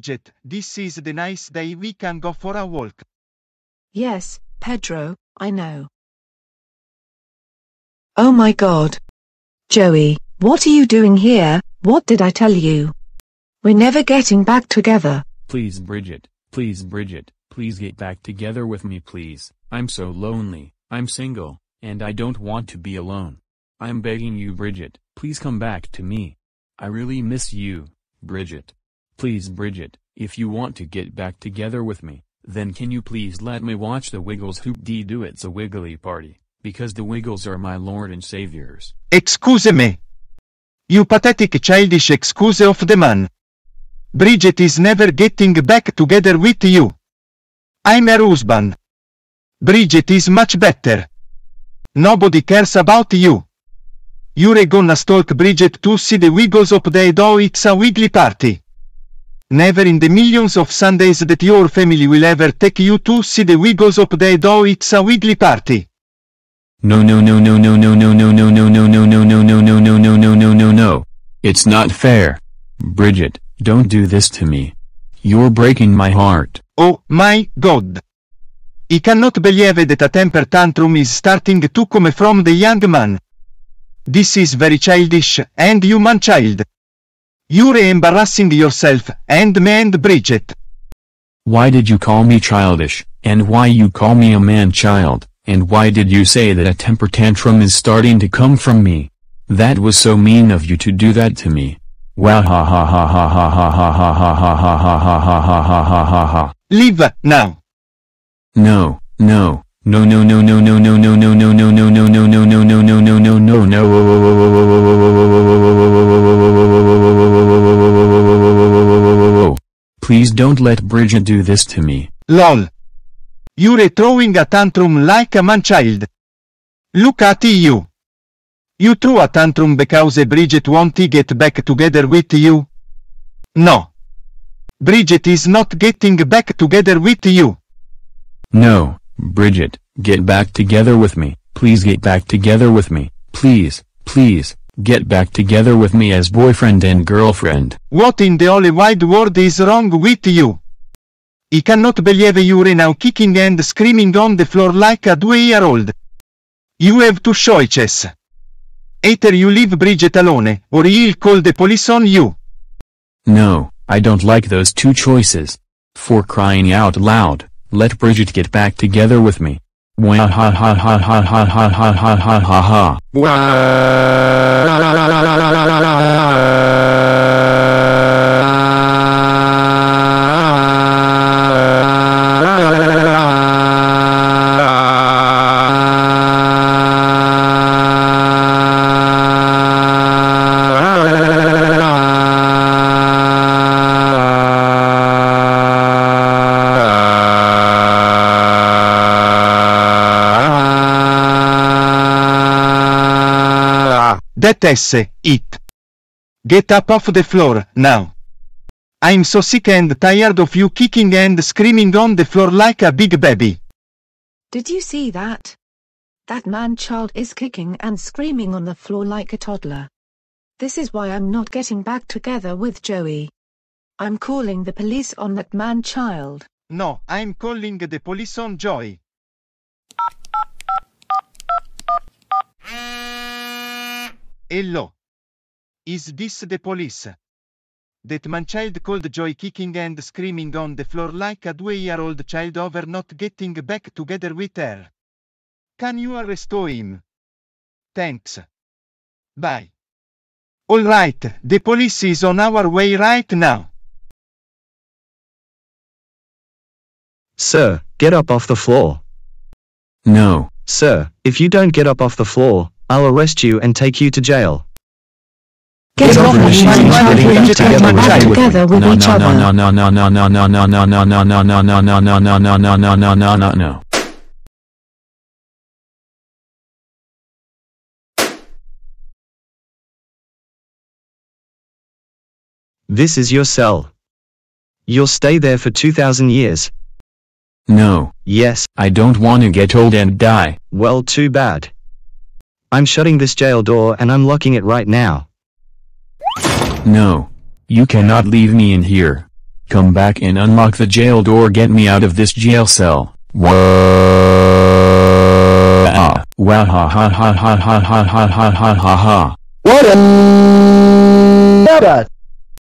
Bridget, this is the nice day, we can go for a walk. Yes, Pedro, I know. Oh my God. Joey, what are you doing here? What did I tell you? We're never getting back together. Please Bridget, please get back together with me please. I'm so lonely, I'm single, and I don't want to be alone. I'm begging you Bridget, please come back to me. I really miss you, Bridget. Please Bridget, if you want to get back together with me, then can you please let me watch the Wiggles hoop-dee-doo, it's a wiggly party, because the Wiggles are my Lord and Saviors. Excuse me. You pathetic childish excuse of the man. Bridget is never getting back together with you. I'm her husband. Bridget is much better. Nobody cares about you. You're gonna stalk Bridget to see the Wiggles up there, though it's a wiggly party. Never in the millions of Sundays that your family will ever take you to see the Wiggles up there, though it's a wiggly party. No. It's not fair. Bridget, don't do this to me. You're breaking my heart. Oh my God. I cannot believe that a temper tantrum is starting to come from the young man. This is very childish, and you man child. You're embarrassing yourself, and me and Bridget. Why did you call me childish, and why you call me a man-child, and why did you say that a temper tantrum is starting to come from me? That was so mean of you to do that to me. Wow ha ha ha ha ha ha ha ha ha ha ha ha ha ha ha ha ha ha. Leave now. No. Please don't let Bridget do this to me. Lol. You're throwing a tantrum like a man-child. Look at you. You threw a tantrum because Bridget won't get back together with you. No. Bridget is not getting back together with you. No, Bridget, get back together with me. Please get back together with me. Please, get back together with me as boyfriend and girlfriend. What in the holy wide world is wrong with you? I cannot believe you're now kicking and screaming on the floor like a 2-year-old. You have two choices. Either you leave Bridget alone, or I'll call the police on you. No, I don't like those two choices. For crying out loud, let Bridget get back together with me. Wah ha ha ha ha ha ha ha ha ha ha ha. That's it. Get up off the floor, now. I'm so sick and tired of you kicking and screaming on the floor like a big baby. Did you see that? That man-child is kicking and screaming on the floor like a toddler. This is why I'm not getting back together with Joey. I'm calling the police on that man-child. No, I'm calling the police on Joey. Hello. Is this the police? That man-child called Joy kicking and screaming on the floor like a 2-year-old child over not getting back together with her. Can you arrest him? Thanks. Bye. Alright, the police is on our way right now. Sir, get up off the floor. No. Sir, if you don't get up off the floor, I'll arrest you and take you to jail. Get off of me, man-child, get back together with each other. No. This is your cell. You'll stay there for 2,000 years. No. Yes. I don't want to get old and die. Well, too bad. I'm shutting this jail door and I'm locking it right now. No. You cannot leave me in here. Come back and unlock the jail door. Get me out of this jail cell. Wow ha ha ha ha ha ha ha ha ha ha. What a...